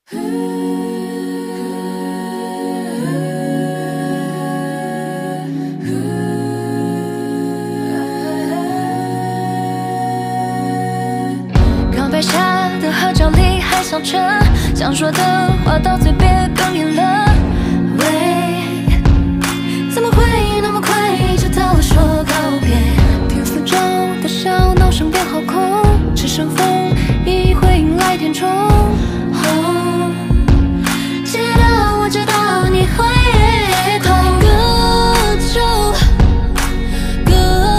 刚拍下的合照里还笑着，想说的话到嘴边哽咽了。喂，怎么会那么快就到了说告别？天覆中的小闹声变好空，只剩风一会迎来天冲。哦，记得我知道你会痛，各就各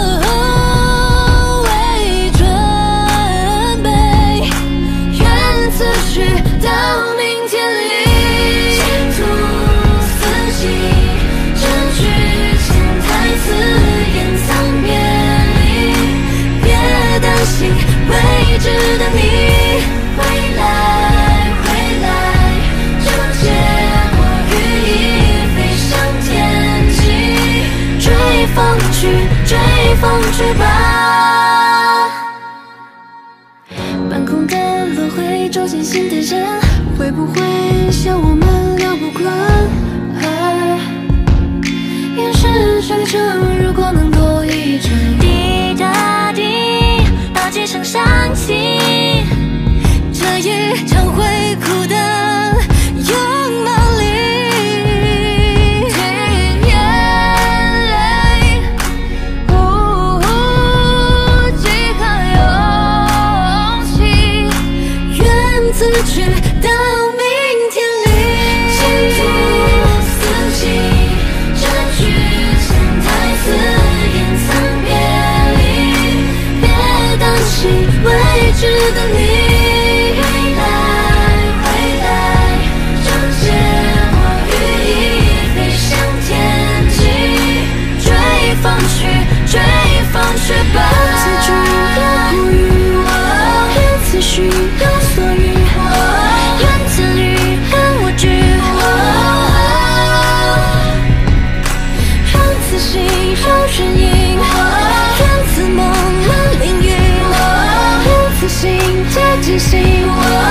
为准备，愿此去到明天里。前途似锦，这句潜台词掩藏别离，别担心未知的你。回来，回来，这结果羽翼飞向天际，追风去，追风去吧。半空的轮回，走进新的人，会不会像我们聊不惯？眼神像里程，如果能多一帧，滴答滴，大街上响起。这一场会哭的拥抱里，眼泪，几何勇气，愿自去到明天里。前途似锦，这句潜台词隐藏别离，别担心未知的你。去吧，此句要呼吁我，愿此许有所欲，愿此旅跟我聚，愿此心有人影，愿此梦满囹圄，愿此心皆惊醒。